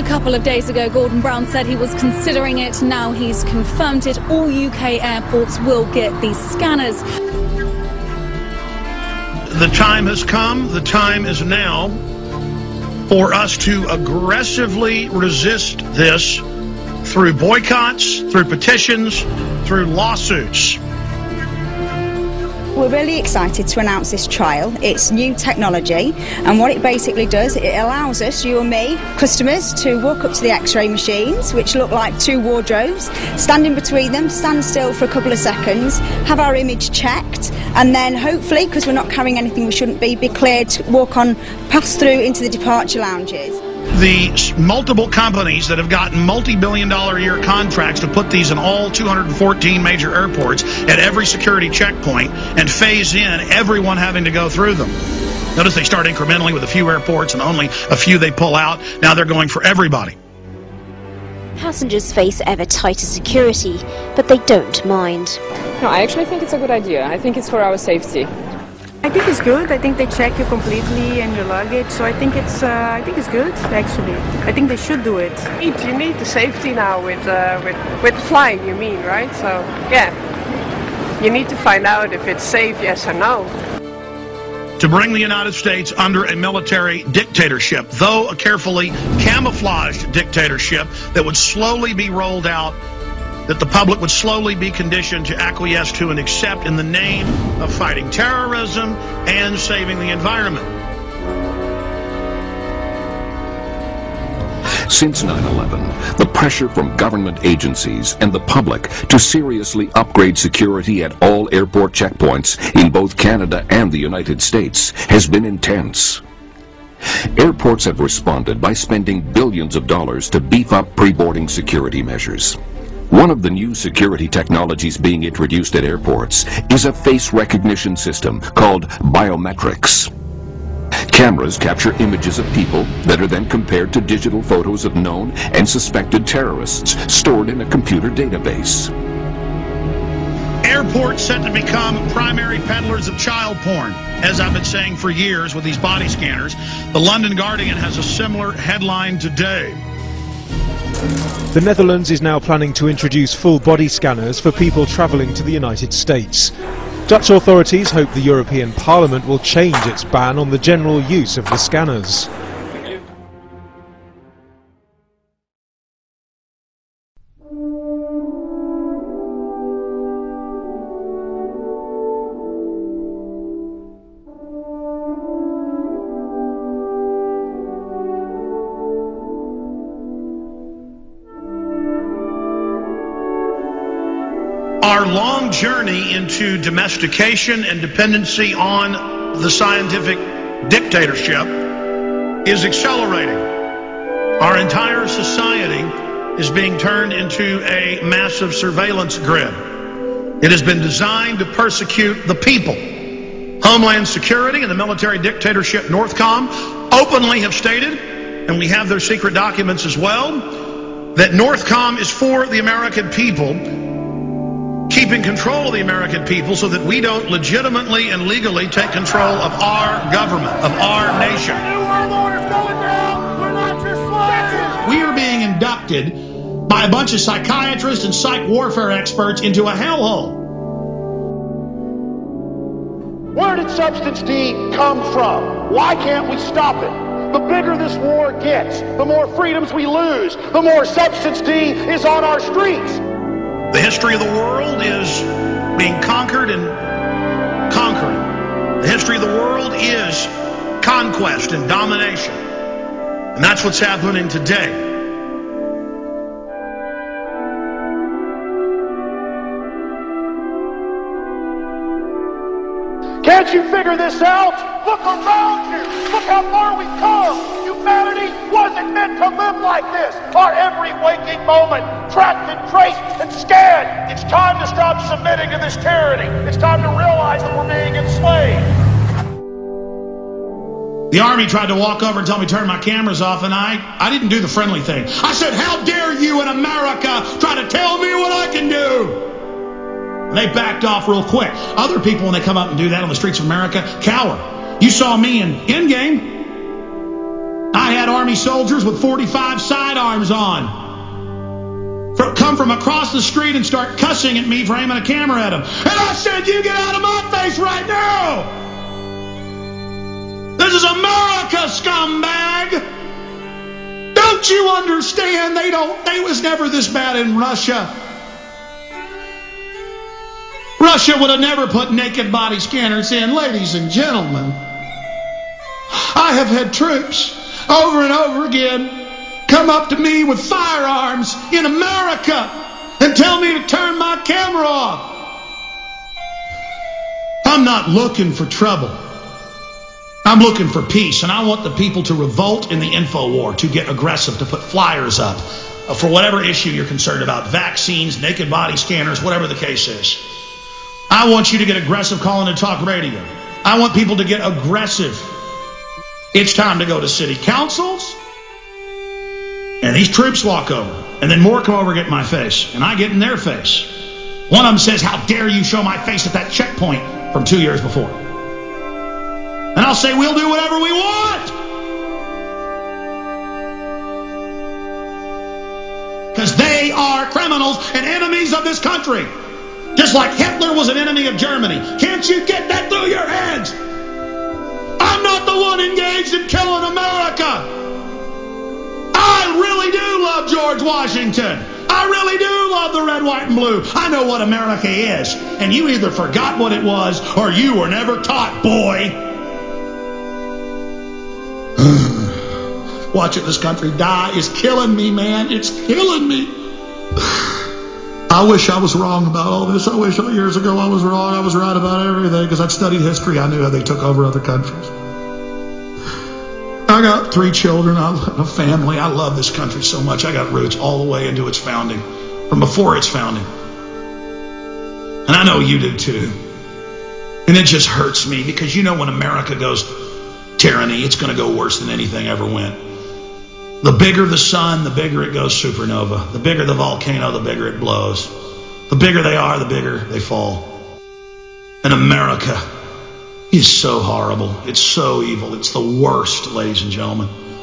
couple of days ago, Gordon Brown said he was considering it. Now he's confirmed it. All UK airports will get these scanners. The time has come, the time is now for us to aggressively resist this through boycotts, through petitions, through lawsuits. We're really excited to announce this trial. It's new technology, and what it basically does, it allows us, you and me, customers, to walk up to the X-ray machines, which look like two wardrobes, stand in between them, stand still for a couple of seconds, have our image checked, and then hopefully, because we're not carrying anything we shouldn't be cleared to walk on, pass through into the departure lounges. The multiple companies that have gotten multi-billion-dollar-a-year contracts to put these in all 214 major airports at every security checkpoint and phase in everyone having to go through them. Notice they start incrementally with a few airports and only a few they pull out. Now they're going for everybody. Passengers face ever tighter security, but they don't mind. No, I actually think it's a good idea. I think it's for our safety. I think it's good. I think they check you completely and your luggage, so I think it's good actually. I think they should do it. You need the safety now with flying, you mean, right? So yeah, you need to find out if it's safe, yes or no. To bring the United States under a military dictatorship, though a carefully camouflaged dictatorship that would slowly be rolled out, that the public would slowly be conditioned to acquiesce to and accept in the name of fighting terrorism and saving the environment. Since 9/11, the pressure from government agencies and the public to seriously upgrade security at all airport checkpoints in both Canada and the United States has been intense. Airports have responded by spending billions of dollars to beef up pre-boarding security measures. One of the new security technologies being introduced at airports is a face recognition system called biometrics. Cameras capture images of people that are then compared to digital photos of known and suspected terrorists stored in a computer database. Airports set to become primary peddlers of child porn. As I've been saying for years with these body scanners, the London Guardian has a similar headline today. The Netherlands is now planning to introduce full body scanners for people travelling to the United States. Dutch authorities hope the European Parliament will change its ban on the general use of the scanners. Our long journey into domestication and dependency on the scientific dictatorship is accelerating. Our entire society is being turned into a massive surveillance grid. It has been designed to persecute the people. Homeland Security and the military dictatorship Northcom openly have stated, and we have their secret documents as well, that Northcom is for the American people, keeping control of the American people so that we don't legitimately and legally take control of our government, of our nation. We are being inducted by a bunch of psychiatrists and psych warfare experts into a hellhole. Where did substance D come from? Why can't we stop it? The bigger this war gets, the more freedoms we lose, the more substance D is on our streets. The history of the world is being conquered and conquering. The history of the world is conquest and domination. And that's what's happening today. Can't you figure this out? Look around you. Look how far we've come. Humanity wasn't meant to live like this. Our every waking moment, tracked and traced and scanned. It's time to stop submitting to this tyranny. It's time to realize that we're being enslaved. The Army tried to walk over and tell me to turn my cameras off, and I didn't do the friendly thing. I said, how dare you in America try to tell me what I can do? And they backed off real quick. Other people, when they come up and do that on the streets of America, cower. You saw me in Endgame. I had Army soldiers with 45 sidearms on come from across the street and start cussing at me for aiming a camera at them. And I said, you get out of my face right now! This is America, scumbag! Don't you understand? They was never this bad in Russia. Russia would have never put naked body scanners in, ladies and gentlemen. I have had troops over and over again come up to me with firearms in America and tell me to turn my camera off. I'm not looking for trouble. I'm looking for peace, and I want the people to revolt in the info war, to get aggressive, to put flyers up for whatever issue you're concerned about, vaccines, naked body scanners, whatever the case is. I want you to get aggressive calling to talk radio. I want people to get aggressive. It's time to go to city councils. And these troops walk over. And then more come over and get in my face. And I get in their face. One of them says, how dare you show my face at that checkpoint from 2 years before. And I'll say, we'll do whatever we want. Because they are criminals and enemies of this country. Just like Hitler was an enemy of Germany. Can't you get that through your heads? I'm not the one engaged in killing America. I really do love George Washington. I really do love the red, white, and blue. I know what America is. And you either forgot what it was or you were never taught, boy. Watching this country die is killing me, man. It's killing me. I wish I was wrong about all this. I wish all years ago I was wrong. I was right about everything because I'd studied history. I knew how they took over other countries. I got 3 children, a family. I love this country so much. I got roots all the way into its founding, from before its founding. And I know you do too. And it just hurts me because you know when America goes tyranny, it's going to go worse than anything ever went. The bigger the sun, the bigger it goes supernova. The bigger the volcano, the bigger it blows. The bigger they are, the bigger they fall. And America is so horrible. It's so evil. It's the worst, ladies and gentlemen.